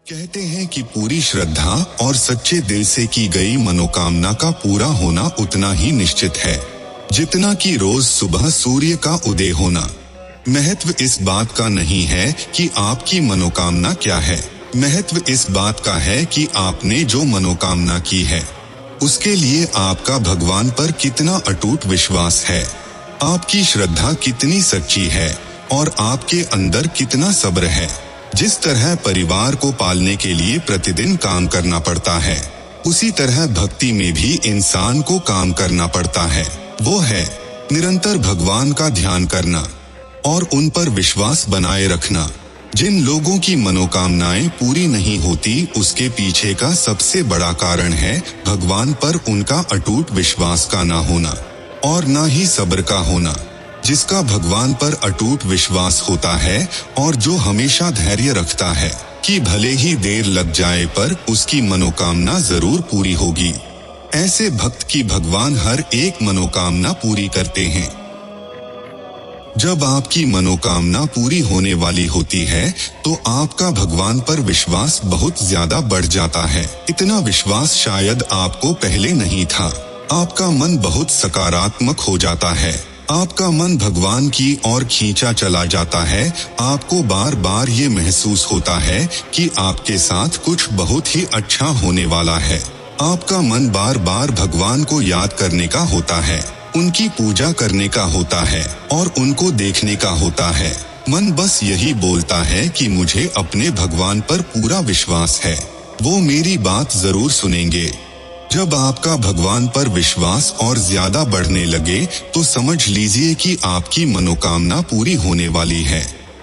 कहते हैं कि पूरी श्रद्धा और सच्चे दिल से की गई मनोकामना का पूरा होना उतना ही निश्चित है जितना कि रोज सुबह सूर्य का उदय होना। महत्व इस बात का नहीं है कि आपकी मनोकामना क्या है, महत्व इस बात का है कि आपने जो मनोकामना की है उसके लिए आपका भगवान पर कितना अटूट विश्वास है, आपकी श्रद्धा कितनी सच्ची है और आपके अंदर कितना सब्र है। जिस तरह परिवार को पालने के लिए प्रतिदिन काम करना पड़ता है, उसी तरह भक्ति में भी इंसान को काम करना पड़ता है। वो है निरंतर भगवान का ध्यान करना और उन पर विश्वास बनाए रखना। जिन लोगों की मनोकामनाएं पूरी नहीं होती, उसके पीछे का सबसे बड़ा कारण है भगवान पर उनका अटूट विश्वास का ना होना और ना ही सब्र का होना। जिसका भगवान पर अटूट विश्वास होता है और जो हमेशा धैर्य रखता है कि भले ही देर लग जाए पर उसकी मनोकामना जरूर पूरी होगी, ऐसे भक्त की भगवान हर एक मनोकामना पूरी करते हैं। जब आपकी मनोकामना पूरी होने वाली होती है तो आपका भगवान पर विश्वास बहुत ज्यादा बढ़ जाता है। इतना विश्वास शायद आपको पहले नहीं था। आपका मन बहुत सकारात्मक हो जाता है, आपका मन भगवान की ओर खींचा चला जाता है। आपको बार बार ये महसूस होता है कि आपके साथ कुछ बहुत ही अच्छा होने वाला है। आपका मन बार बार भगवान को याद करने का होता है, उनकी पूजा करने का होता है और उनको देखने का होता है। मन बस यही बोलता है कि मुझे अपने भगवान पर पूरा विश्वास है, वो मेरी बात जरूर सुनेंगे। जब आपका भगवान पर विश्वास और ज्यादा बढ़ने लगे तो समझ लीजिए कि आपकी मनोकामना पूरी होने वाली है।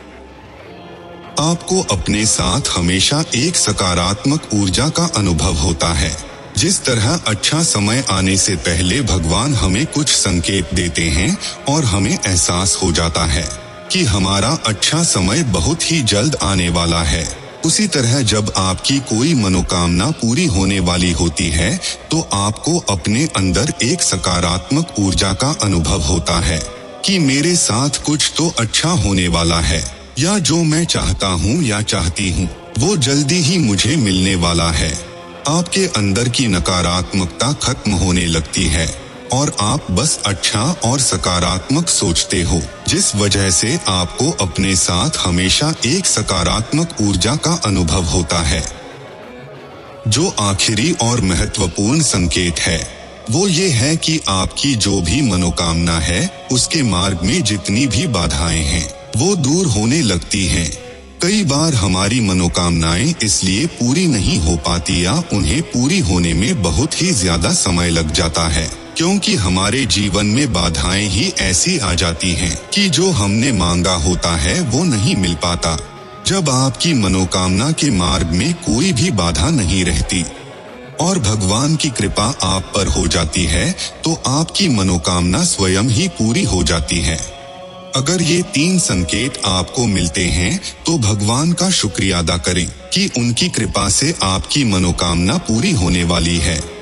आपको अपने साथ हमेशा एक सकारात्मक ऊर्जा का अनुभव होता है। जिस तरह अच्छा समय आने से पहले भगवान हमें कुछ संकेत देते हैं और हमें एहसास हो जाता है कि हमारा अच्छा समय बहुत ही जल्द आने वाला है, उसी तरह जब आपकी कोई मनोकामना पूरी होने वाली होती है तो आपको अपने अंदर एक सकारात्मक ऊर्जा का अनुभव होता है कि मेरे साथ कुछ तो अच्छा होने वाला है, या जो मैं चाहता हूँ या चाहती हूँ वो जल्दी ही मुझे मिलने वाला है। आपके अंदर की नकारात्मकता खत्म होने लगती है और आप बस अच्छा और सकारात्मक सोचते हो, जिस वजह से आपको अपने साथ हमेशा एक सकारात्मक ऊर्जा का अनुभव होता है। जो आखिरी और महत्वपूर्ण संकेत है वो ये है कि आपकी जो भी मनोकामना है उसके मार्ग में जितनी भी बाधाएं हैं वो दूर होने लगती हैं। कई बार हमारी मनोकामनाएं इसलिए पूरी नहीं हो पाती या उन्हें पूरी होने में बहुत ही ज्यादा समय लग जाता है क्योंकि हमारे जीवन में बाधाएं ही ऐसी आ जाती हैं कि जो हमने मांगा होता है वो नहीं मिल पाता। जब आपकी मनोकामना के मार्ग में कोई भी बाधा नहीं रहती और भगवान की कृपा आप पर हो जाती है तो आपकी मनोकामना स्वयं ही पूरी हो जाती है। अगर ये 3 संकेत आपको मिलते हैं तो भगवान का शुक्रिया अदा करें कि उनकी कृपा से आपकी मनोकामना पूरी होने वाली है।